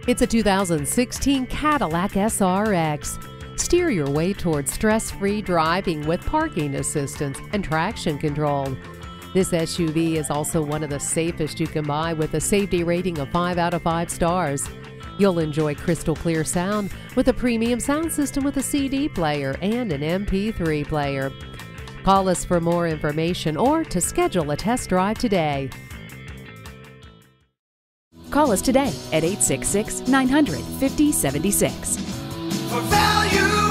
It's a 2016 Cadillac SRX. Steer your way towards stress-free driving with parking assistance and traction control. This SUV is also one of the safest you can buy with a safety rating of 5 out of 5 stars. You'll enjoy crystal clear sound with a premium sound system with a CD player and an MP3 player. Call us for more information or to schedule a test drive today. Call us today at 866-900-5076. For value.